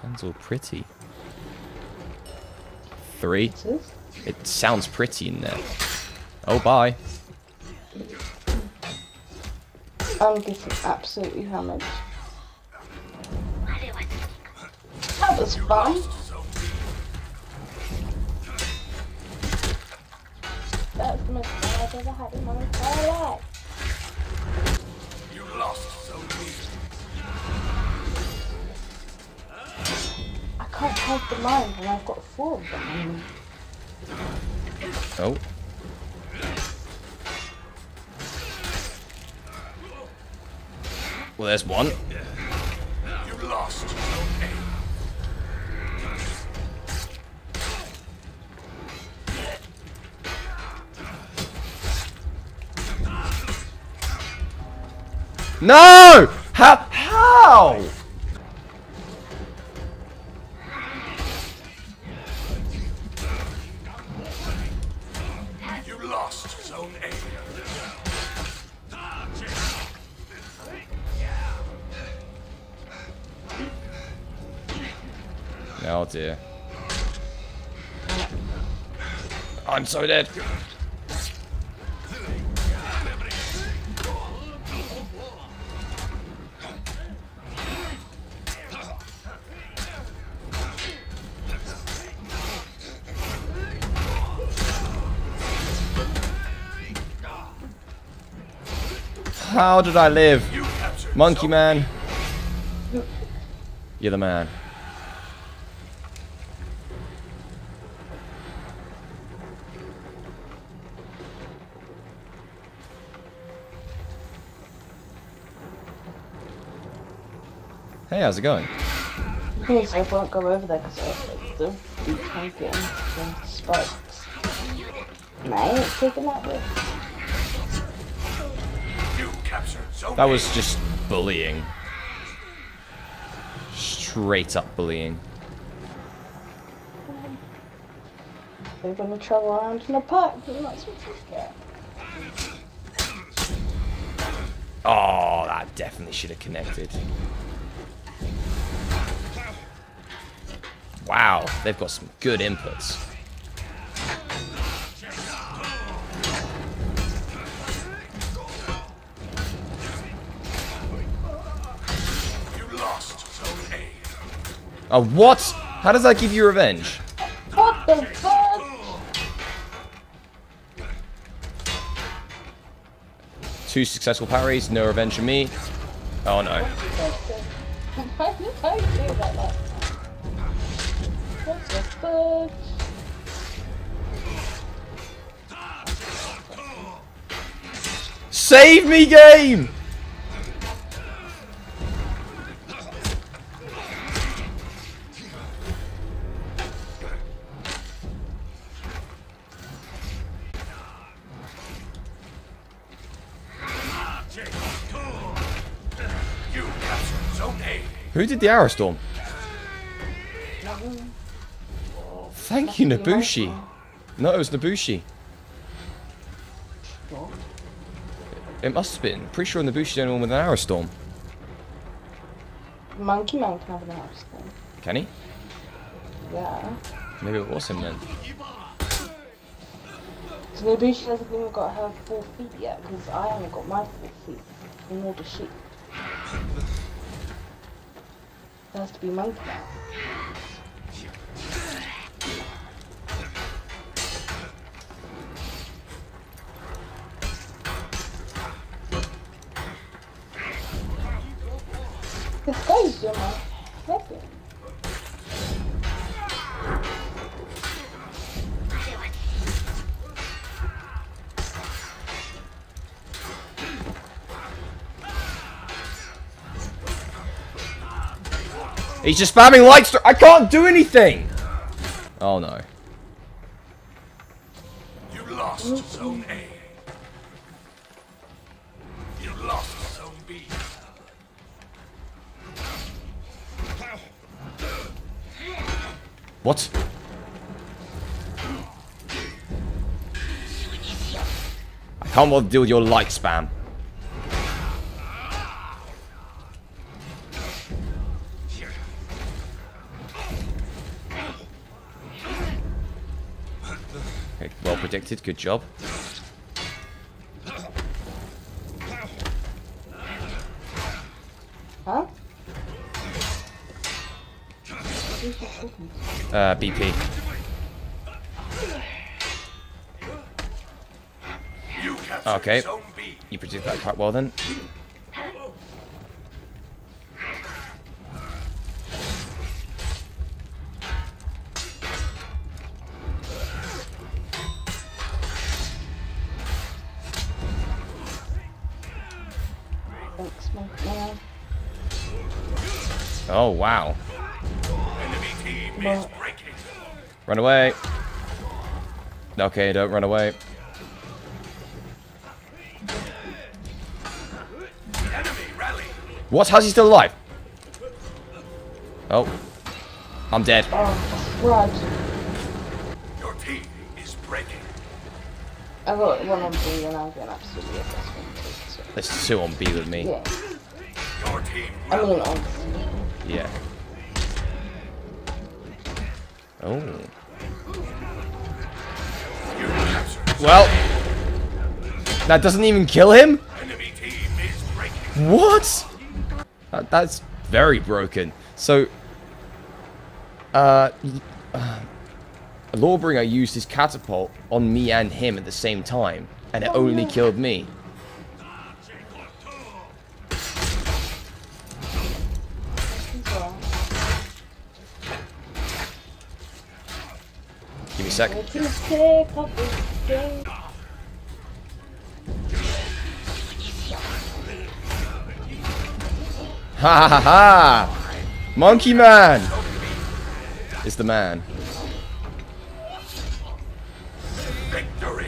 Sounds all pretty. 3. It sounds pretty in there. Oh, bye. I'm getting absolutely hammered. That was fun. That's the most fun I've ever had in my entire life. You lost so easy. I can't help the mines and I've got 4 of them. Oh. Well, there's one. You lost. No! How? You lost zone A. Oh dear. I'm so dead. How did I live? Monkey man. You're the man. Hey, how's it going? Please, I won't go over there because the can't get into spikes. And I ain't taking that risk. You captured zone That was just bullying. Straight up bullying. They're gonna travel around in a pack, and that's what you get. Oh, that definitely should have connected. Wow, they've got some good inputs. You lost zone A. Oh, what? How does that give you revenge? What the fuck? 2 successful parries, no revenge for me. Oh no. Why did I do that last time? What the fuck? Save me, game! You captured zone A. Who did the arrow storm? Thank you, Nabushi. No, it was Nabushi. It must have been. Pretty sure Nabushi's the only one with an arrow storm. Monkey Man can have an house thing. Can he? Yeah. Maybe it was him then. So Nabushi hasn't even got her 4 feet yet, because I haven't got my 4 feet. Nor does she. It has to be Monkey Man. This guy's doing my weapon. He's just spamming light strike. I can't do anything. Oh no. You lost zone A. You lost zone B. What? I can't bother to deal with your light spam. predicted. Good job. Huh? BP. You captured Okay. Zone B. You predicted that quite well then. Thanks, my man. Oh, wow. Enemy team is breaking. Run away. Okay, don't run away. Enemy rally. What? How's he still alive? Oh. I'm dead. Oh, Rod. Your team is breaking. I got one on B and I'm going absolutely at this one too. So. There's 2 on B with me. Yeah. Your team I rally. mean on C. Yeah. Oh. You captured Zone Well. That doesn't even kill him? Enemy team is breaking. What? That's very broken. So, Lawbringer used his catapult on me and him at the same time, and it only killed me. Give me a sec. Let's take up this game. Ha ha ha! Monkey Man is the man. Victory.